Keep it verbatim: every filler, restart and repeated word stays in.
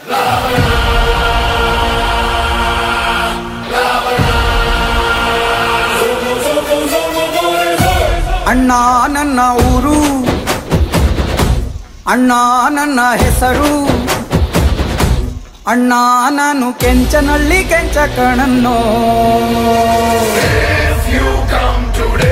ಅಣ್ಣ ನನ್ನ ಊರು, ಅಣ್ಣ ನನ್ನ ಹೆಸರು, ಅಣ್ಣ ನಾನು ಕೆಂಚನಳ್ಳಿ ಕೆಂಚ ಕಣನ್ನೋ. If you come today